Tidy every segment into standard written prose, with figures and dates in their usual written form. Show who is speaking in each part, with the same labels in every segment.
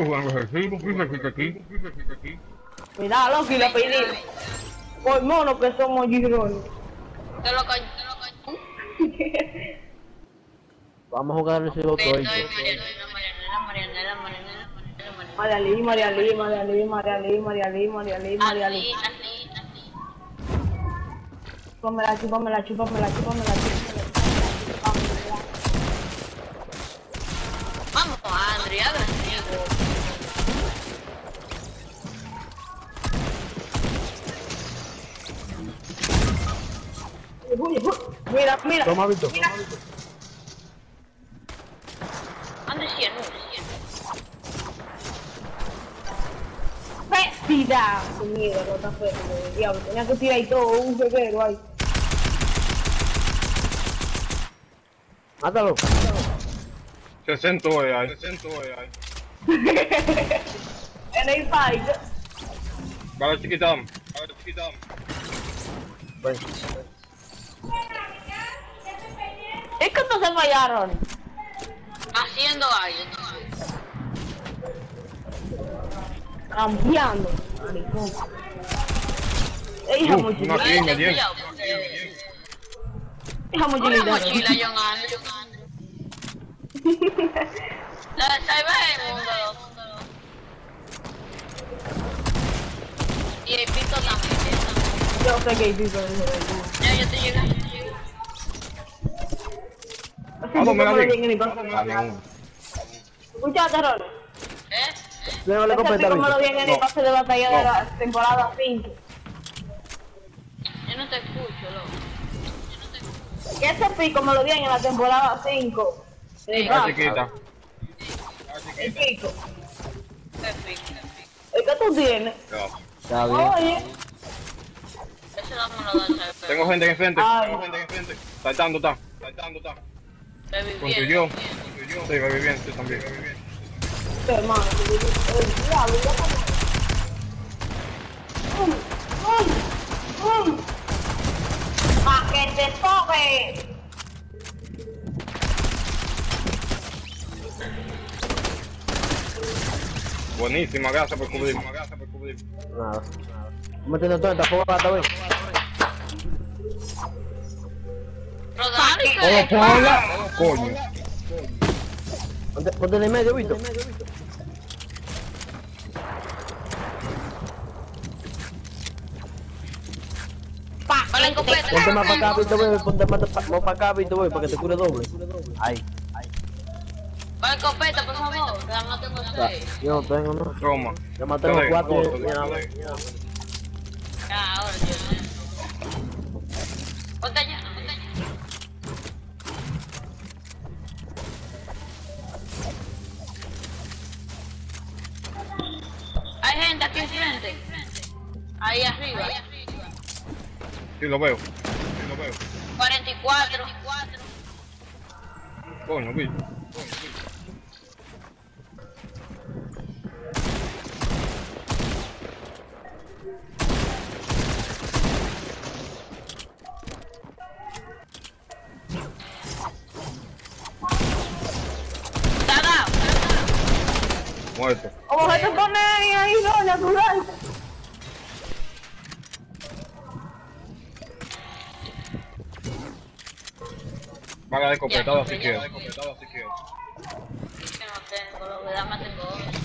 Speaker 1: jugando ejercicio, fíjate aquí.
Speaker 2: Mira, loco, y le pedí. Por mono que somos girones.
Speaker 3: Te lo caño.
Speaker 4: Vamos a jugar ese otro ahí.
Speaker 2: Marialí. Chúpamela.
Speaker 3: Vamos, Andrea, agresivo.
Speaker 2: Mira.
Speaker 4: Toma, Víctor.
Speaker 3: Ande 100.
Speaker 2: Péstida. Mierda, no está feo, diablo. Tenía que tirar ahí todo un febrero ahí.
Speaker 4: Mátalo.
Speaker 1: 60 ahí.
Speaker 2: En el país.
Speaker 1: Vale, chiquitán.
Speaker 4: Ven.
Speaker 2: Es que no se fallaron.
Speaker 3: Haciendo algo.
Speaker 2: Cambiando. Maricón. Hija
Speaker 1: Una
Speaker 2: mochila.
Speaker 1: piña, bien.
Speaker 2: Hija
Speaker 3: Una
Speaker 2: mochilita.
Speaker 3: mochila, John Andrew. La salva del mundo. Y el pito también.
Speaker 2: Yo sé que hay piso de eso.
Speaker 3: Ya, yo te llegué.
Speaker 1: Vamos, me la di.
Speaker 2: Escucha, Terror.
Speaker 4: Luego le
Speaker 2: Ese
Speaker 4: compete a
Speaker 2: pico me lo vi
Speaker 4: Víctor.
Speaker 2: en el pase de batalla de la temporada 5.
Speaker 3: Yo no te escucho, loco.
Speaker 2: Y ese pico me lo vi en la temporada 5.
Speaker 1: La chiquita.
Speaker 2: El pico.
Speaker 3: Qué pico.
Speaker 2: El que tú tienes.
Speaker 1: Ya.
Speaker 4: Está bien.
Speaker 2: Oye.
Speaker 3: Ese no me lo da, ¿sabes?
Speaker 1: Tengo gente enfrente.
Speaker 2: Ay.
Speaker 1: Saltando está.
Speaker 3: Baby,
Speaker 1: Construyó.
Speaker 3: bien.
Speaker 1: Sí, va bien, sí, también.
Speaker 2: Hermano, el diablo, ya ¡Pa' que te toque!
Speaker 1: Buenísima, gracias por cubrir.
Speaker 4: Nada. Metiendo todo en esta fogata, ven.
Speaker 3: Rodar y
Speaker 1: ¡Oh, ponla! Coño.
Speaker 4: Ponte en el medio, Víctor.
Speaker 3: Para la escopeta.
Speaker 4: Ponte más para acá, Víctor, ven. Ponte más para acá, Víctor, ven, para que te cure doble. Ahí.
Speaker 3: Para la escopeta, por favor. Ya no tengo 6.
Speaker 4: Yo no tengo, no.
Speaker 1: Toma.
Speaker 4: Ya maté los 4 y
Speaker 1: Dale.
Speaker 3: Ya, ahora yo. Ponte allá. Hay gente aquí enfrente. Ahí arriba.
Speaker 1: Sí, lo veo.
Speaker 3: 44.
Speaker 1: Coño, bicho.
Speaker 3: Está dado.
Speaker 1: Muerto.
Speaker 2: ¿Cómo se te pone ahí, no, natural?
Speaker 1: Vaga de escopetada si quieres.
Speaker 3: Que no tengo, lo que dame tengo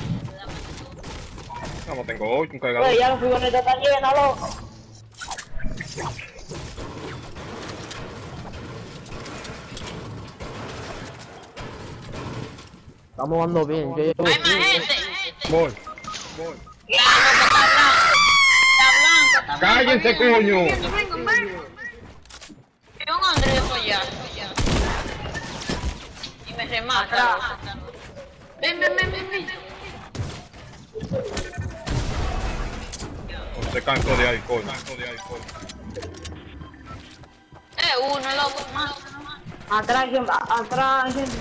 Speaker 3: 8.
Speaker 1: No, tengo 8, un cargador.
Speaker 2: Oye, ya los furgonetas están llenos, loco.
Speaker 4: Estamos jugando bien. Yo llevo
Speaker 3: Hay más gente.
Speaker 1: Voy.
Speaker 3: La boca está blanca.
Speaker 1: ¡Cállense, coño!
Speaker 3: Y un Andrés allá. Y me remata. Ven.
Speaker 1: No se canso de alcohol.
Speaker 3: Uno, loco, más.
Speaker 2: Atrás, gente.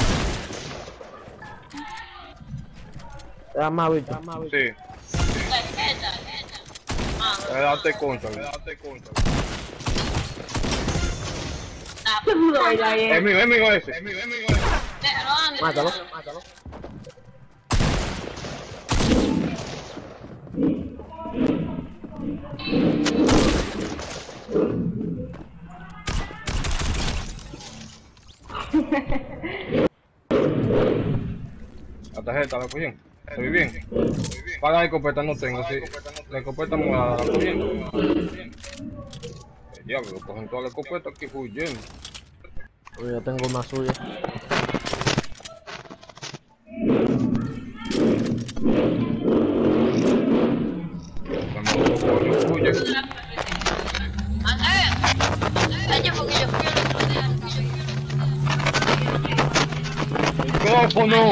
Speaker 4: Te da más, Víctor.
Speaker 1: Sí. Date contra. Es mío ese.
Speaker 4: Mátalo.
Speaker 1: tarjeta la cogí. Estoy bien. Para la escopeta no tengo, sí. La escopeta morada la cogí. Diablo, cogen toda la escopeta aquí huyendo.
Speaker 4: Yo ya tengo una suya.
Speaker 1: Huye.
Speaker 3: Ay, porque yo fui el otro día.
Speaker 1: ¡Micrófono!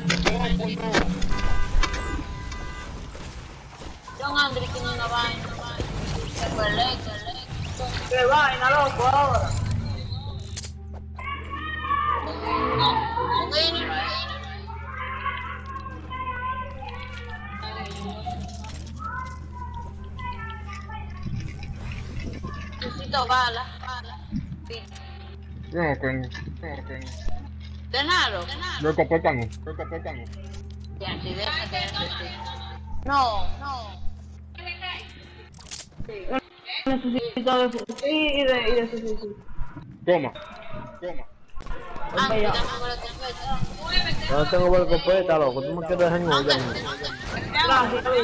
Speaker 3: John Andri tiene una vaina.
Speaker 2: ¿Qué vaina, loco, ahora?
Speaker 3: Necesito balas.
Speaker 1: Yo no tengo.
Speaker 3: ¿De nada?
Speaker 1: Yo escopeta no.
Speaker 3: Ya, si déjate. No.
Speaker 2: Necesito de fusil y de fusil.
Speaker 1: Toma.
Speaker 3: Antes,
Speaker 4: Yo no tengo la escopeta, loco. Tú me quieres dejar en
Speaker 2: Gracias, Luis.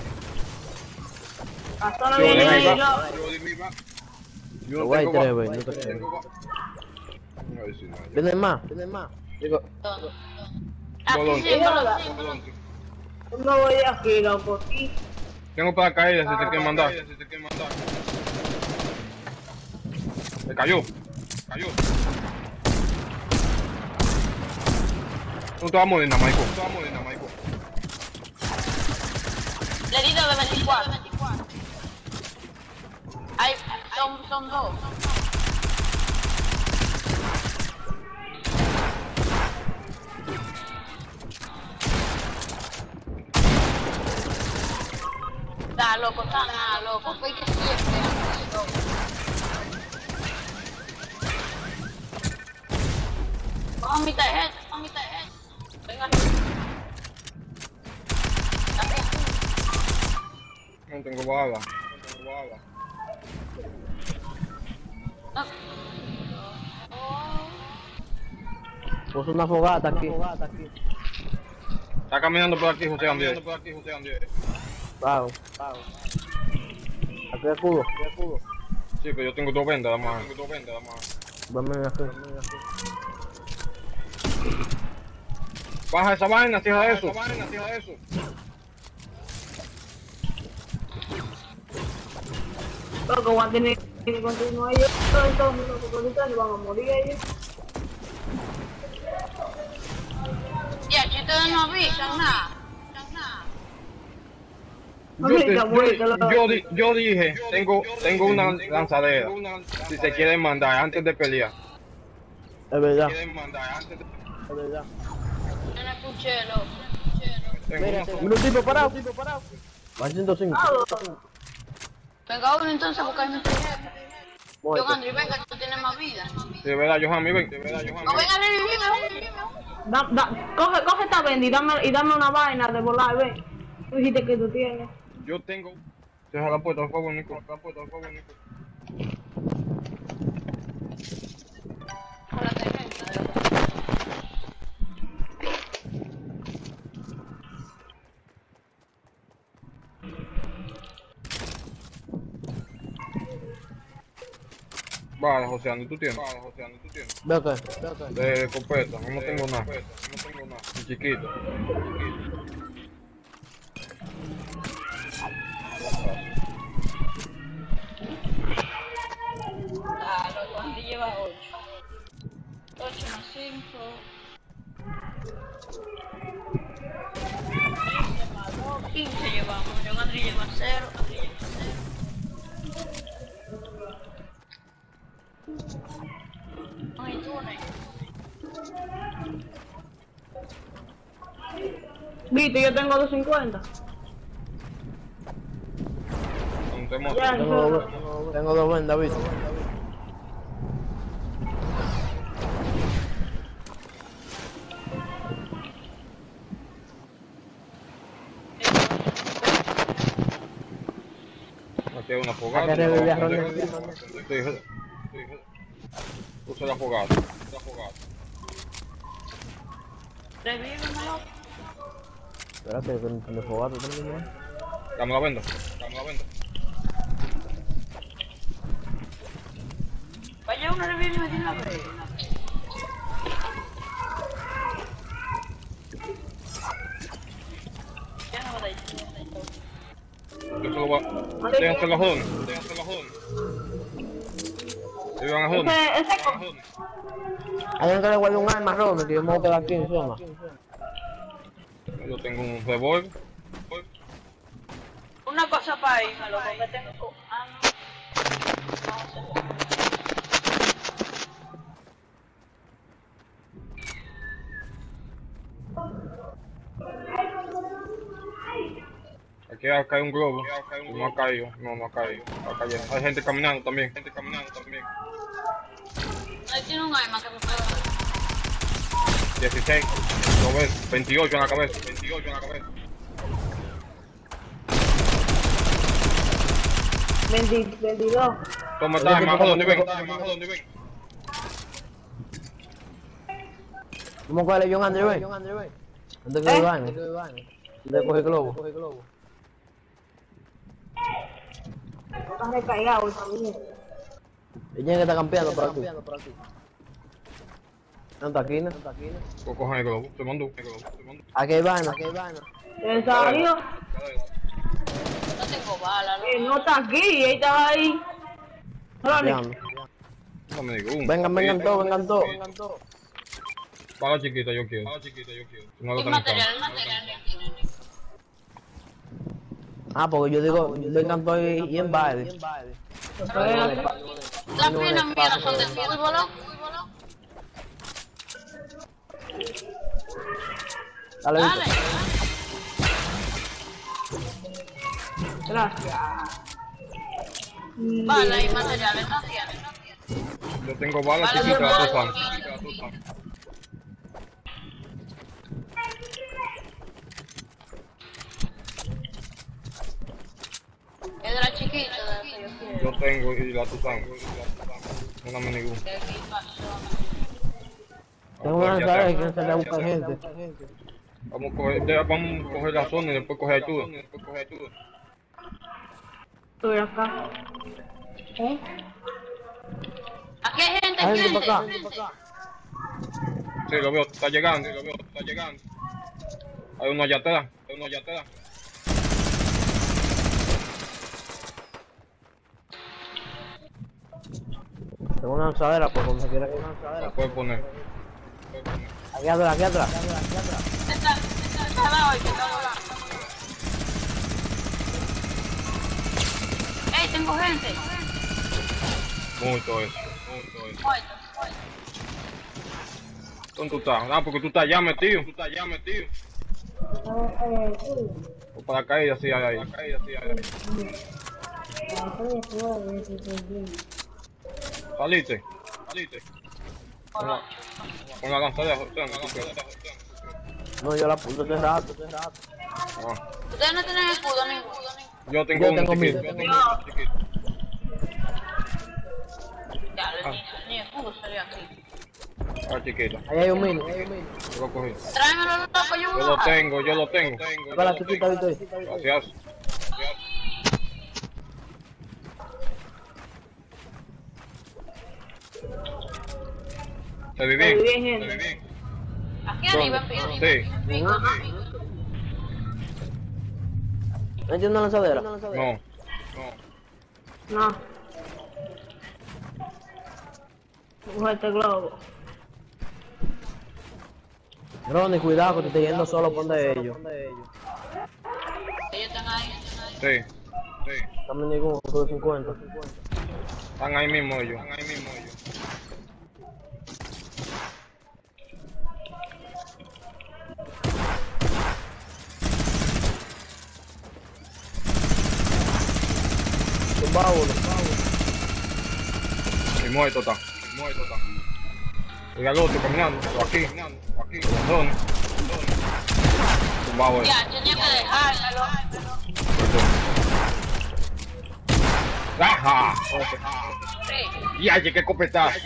Speaker 2: Hasta la
Speaker 1: Yo
Speaker 2: viene
Speaker 1: de
Speaker 2: ahí,
Speaker 1: mi
Speaker 2: loco.
Speaker 1: va.
Speaker 4: Yo voy a tres, güey. No te creo. ¿Vienen más? Digo,
Speaker 3: Aquí sí,
Speaker 2: Yo me voy de aquí, loco. Aquí.
Speaker 1: Tengo para caer si te quieren mandar. Se cayó. No te vas a morir, Namaico.
Speaker 3: le di de 24. Hay, son dos. Está loco, fue que siempre. Coja mi tarjeta. Venga.
Speaker 1: No tengo bala.
Speaker 4: puso una fogata aquí.
Speaker 1: Está caminando por aquí, José Andrés.
Speaker 4: Bajo. Aquí escudo.
Speaker 1: Sí, pero yo tengo dos vendas, además.
Speaker 4: Dame aquí.
Speaker 1: Baja esa vaina, tija de eso.
Speaker 2: Loco, van a tener que continuar ellos. Entonces, loco, ahorita se van a morir ellos.
Speaker 3: Ya, si ustedes no avisan nada.
Speaker 1: Yo dije, tengo una lanzadera. Si se quieren mandar antes de pelear.
Speaker 4: Es verdad.
Speaker 3: Yo no escuché, loco.
Speaker 1: Tengo
Speaker 4: Un tipo parado. Va 105.
Speaker 3: Venga uno entonces, porque hay mi tarjeta. Yo,
Speaker 4: Muerto.
Speaker 3: Andri, venga, tú tienes más vida.
Speaker 1: de verdad, Johanny, ven.
Speaker 3: No, venga, revivime.
Speaker 2: Coge esta venda y dame una vaina de volar, ven. Tú dijiste que tú tienes.
Speaker 1: Yo tengo. Deja la puerta al fuego, Nico.
Speaker 3: Con la tarjeta.
Speaker 1: Vale, José Andrés, ¿tú tienes?
Speaker 4: Ve acá.
Speaker 1: De escopeta, no tengo nada. Ni chiquito.
Speaker 3: Ah, loco, Andri lleva 8. 8 más 5. 15 llevamos. Yo, Andri lleva 0. Ay, tú,
Speaker 2: Viste, yo tengo 250.
Speaker 1: No te montes.
Speaker 2: Ya,
Speaker 4: Tengo dos vendas, ¿viste?
Speaker 1: Aquí hay una fogata.
Speaker 4: Acá revivía a Ronnie.
Speaker 1: Usa la fogata.
Speaker 3: revíveme, loco.
Speaker 4: Espérate, que me fogato también.
Speaker 1: Ya me la vendo.
Speaker 3: Vaya uno revive de una vez. Ya no va a dar.
Speaker 1: Yo solo voy a... Déjense los jodones. Ellos van a jodones.
Speaker 2: Ese
Speaker 4: Hay gente que le guarda un arma, Ronald, que yo me voy a quedar aquí en zona.
Speaker 1: Yo tengo un revólver.
Speaker 3: Una cosa para irme, loco, que tengo... Ah, no. Vamos a hacerlo.
Speaker 1: Aquí ha caído un globo. No ha caído. No ha caído. Está cayendo. Hay gente caminando también.
Speaker 3: Ahí tiene un arma que me puede dar.
Speaker 1: 16. Lo ves. 28 en la cabeza.
Speaker 2: 22.
Speaker 1: Toma esta arma. ¿Dónde ven?
Speaker 4: Vamos a cogerle John Andrew, antes que lo vayan. De coger globo.
Speaker 2: Estás recargado también.
Speaker 4: Ella que está campeando por aquí. No está aquí, ¿no?
Speaker 1: Pues cojan el globo. Te mando.
Speaker 4: Aquí hay vaina.
Speaker 2: ¿En serio?
Speaker 3: No tengo bala, loco.
Speaker 2: No está aquí, ahí estaba ahí. Ronnie,
Speaker 4: Veamos.
Speaker 1: No me digo.
Speaker 4: Vengan todos.
Speaker 1: Bala chiquita yo quiero. No lo
Speaker 3: Es
Speaker 1: tengo.
Speaker 3: material.
Speaker 4: Ah, porque yo digo, vengan todos y en baile.
Speaker 3: Las piernas mías son de fútbol, loco.
Speaker 4: Dale,
Speaker 3: Dale.
Speaker 2: gracias.
Speaker 3: Bala y materiales, no tienes.
Speaker 1: Yo tengo bala
Speaker 3: Bala
Speaker 1: chiquita.
Speaker 3: normal.
Speaker 1: Tú sabes.
Speaker 3: Es de la chiquita, de la que yo quiero.
Speaker 1: Yo tengo y la tu sabes. Una minigún.
Speaker 3: ¿Qué pasó?
Speaker 4: Tengo una lanzadera que se le busca gente.
Speaker 1: Vamos a coger la zona y después coger ayuda.
Speaker 2: Estoy acá.
Speaker 3: Aquí hay gente,
Speaker 4: Hay gente
Speaker 3: gente.
Speaker 4: para acá.
Speaker 1: Sí, lo veo, está llegando. Hay uno allá atrás.
Speaker 4: Tengo una lanzadera, por donde quiera que una
Speaker 1: La
Speaker 4: lanzadera.
Speaker 1: puedes poner.
Speaker 4: Aquí atrás.
Speaker 3: Está al lado, que está al lado. ¡Ey, tengo gente!
Speaker 1: Mucho eso.
Speaker 3: Muerto.
Speaker 1: ¿Dónde tú estás? Ah, porque tú estás allá metido. O para caída, sí hay ahí. Saliste. Con la lanzadera,
Speaker 4: No, yo la puse hace rato.
Speaker 1: Ah,
Speaker 3: Ustedes no tienen escudo, ninguno.
Speaker 1: yo tengo
Speaker 4: Yo
Speaker 1: un
Speaker 4: tengo
Speaker 1: chiquito.
Speaker 3: Ya, ni escudo salió aquí.
Speaker 1: Ah, chiquito.
Speaker 4: Ahí hay un mini.
Speaker 1: Yo lo cogí.
Speaker 3: Tráemelo, loco, yo
Speaker 1: Yo
Speaker 3: voy a
Speaker 1: lo
Speaker 3: bajar.
Speaker 1: tengo.
Speaker 4: Para la chiquita, Víctor.
Speaker 1: Gracias. ¿Te vi bien?
Speaker 2: Estoy bien, gente.
Speaker 3: Aquí arriba, en
Speaker 1: Sí.
Speaker 4: ¿No tiene una lanzadera?
Speaker 1: No.
Speaker 2: No. Coge este globo.
Speaker 4: Ronnie, cuidado que te estoy yendo solo por donde ellos.
Speaker 3: Ellos están ahí.
Speaker 1: Sí.
Speaker 4: Dame ningún, con 50.
Speaker 1: Están ahí mismo ellos.
Speaker 4: Tumba uno.
Speaker 1: Y muerto está. Y al otro caminando. O aquí. ¿Dónde? Tumbado él.
Speaker 3: Ya, tenía que dejármelo.
Speaker 1: ¡Ajá!
Speaker 3: Sí.
Speaker 1: ¡Ya, qué copetazo!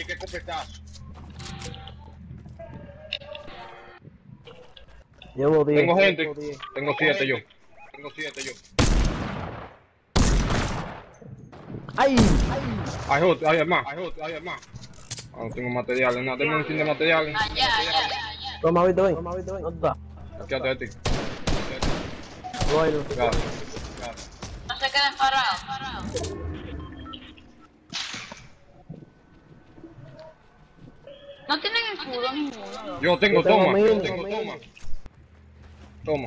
Speaker 4: Llevo 10.
Speaker 1: Tengo gente. Tengo 7 yo.
Speaker 4: ¡Ay!
Speaker 1: Hay otro, hay más. Ah, no tengo materiales, nada. Tengo un fin de materiales.
Speaker 3: Allá.
Speaker 4: Toma, viste, ven. ¿Dónde está?
Speaker 1: Aquí atrás de ti.
Speaker 4: Bueno.
Speaker 1: Gracias.
Speaker 3: No se queden parados. No tienen escudo ninguno.
Speaker 1: Yo tengo,
Speaker 4: Yo tengo
Speaker 1: toma.
Speaker 4: mil.
Speaker 1: Toma.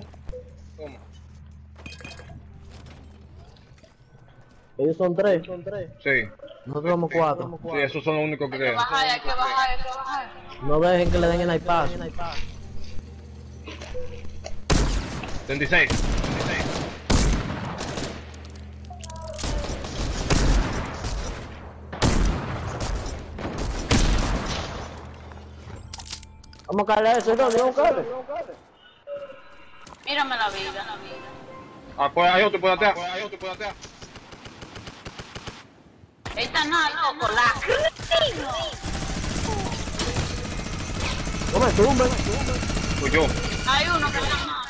Speaker 4: Ellos son 3.
Speaker 1: Sí.
Speaker 4: Nosotros somos 4.
Speaker 1: Sí, esos son los únicos que quedan.
Speaker 3: Hay que bajar.
Speaker 4: No dejen que le den el iPad.
Speaker 1: 36.
Speaker 4: Vamos a caerle a ese, ¿no? Vamos a caerle.
Speaker 3: Mírame la vida.
Speaker 1: Ah, pues hay otro por atrás.
Speaker 3: Esta nada, loco, la Cristina.
Speaker 4: No me tumben.
Speaker 1: Pues yo.
Speaker 3: Hay uno que está mal.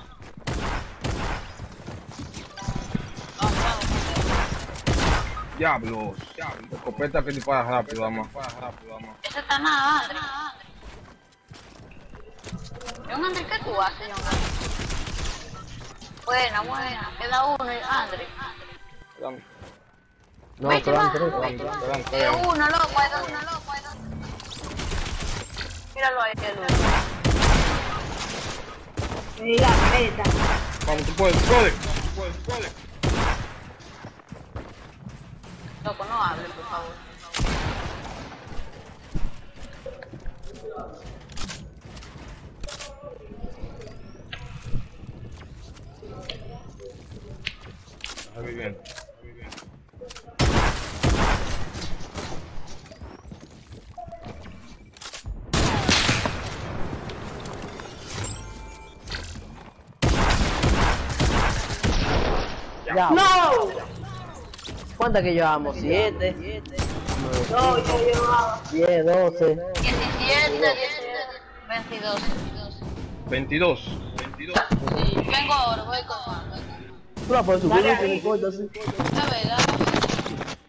Speaker 1: Diablos. Escopeta que dispara rápido, vamos.
Speaker 3: Ese está nada, André. John André, ¿qué tú haces, John André? Buena. Queda uno, André.
Speaker 4: No,
Speaker 3: Vete,
Speaker 4: quedan
Speaker 3: va,
Speaker 4: 3.
Speaker 3: Es uno, loco, hay dos. Míralo ahí, el uno.
Speaker 2: Mira, meta.
Speaker 1: Vamos, tú puedes.
Speaker 3: Loco, no hable, por favor.
Speaker 1: Muy bien.
Speaker 4: Ya.
Speaker 2: ¡No!
Speaker 4: ¿Cuántas que llevamos? 7.
Speaker 2: No, yo llevaba.
Speaker 4: 10, 12.
Speaker 3: 17, 22.
Speaker 1: 22.
Speaker 3: Sí, vengo ahora, voy con más.
Speaker 4: Tú la puedes subir, no importa, sí.
Speaker 3: La verdad.